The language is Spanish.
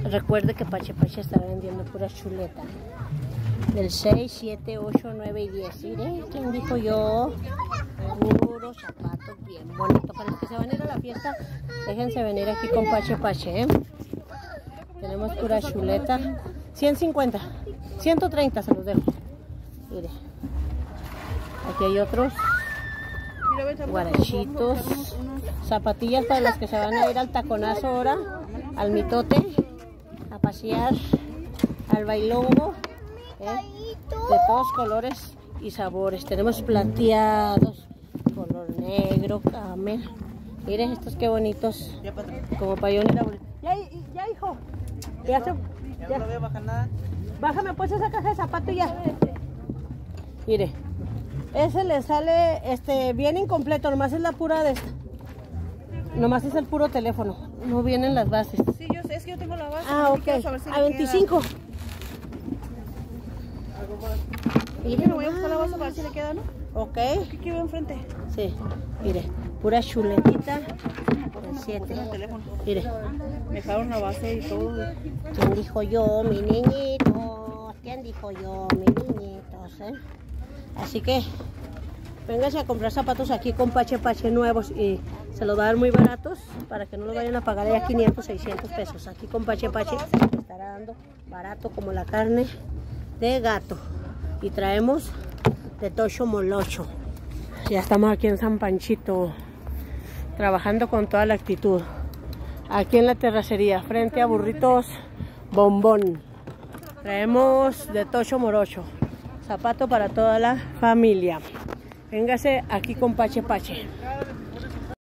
Recuerde que Pache Pache está vendiendo pura chuleta. Del 6, 7, 8, 9 y 10. Mire, ¿quién dijo yo? Puros zapatos bien bonitos. Para los que se van a ir a la fiesta, déjense venir aquí con Pache Pache, ¿eh? Tenemos pura chuleta. 150, 130 se los dejo. Mire. Aquí hay otros guarachitos. Zapatillas para los que se van a ir al taconazo ahora. Al mitote. A pasear. Al bailongo. De todos colores y sabores. Tenemos plateados, color negro, camel. Miren estos qué bonitos. Como payón. Ya, hijo. Ya no veo bajar nada. Bájame pues esa caja de zapatos ya. Mire. Ese le sale bien incompleto. Nomás es la pura de esta. Nomás es el puro teléfono. No vienen las bases. Sí, es que yo tengo la base. Ah, ok. Si a 25. Y yo me voy a buscar la base para ver si le queda, ¿no? Ok. Aquí veo enfrente. Sí, mire, pura chuletita. Por el 7. Mire. Me dejaron la base y todo. ¿Quién dijo yo, mi niñito? ¿Quién dijo yo, mi niñitos? Así que, véngase a comprar zapatos aquí con Pache Pache nuevos y se los va a dar muy baratos para que no los vayan a pagar ya 500, 600 pesos. Aquí con Pache Pache estará dando barato como la carne de gato. Y traemos de tocho molocho. Ya estamos aquí en San Panchito, trabajando con toda la actitud. Aquí en la terracería, frente a Burritos Bombón. Traemos de tocho morocho. Zapato para toda la familia. Véngase aquí con Pache Pache.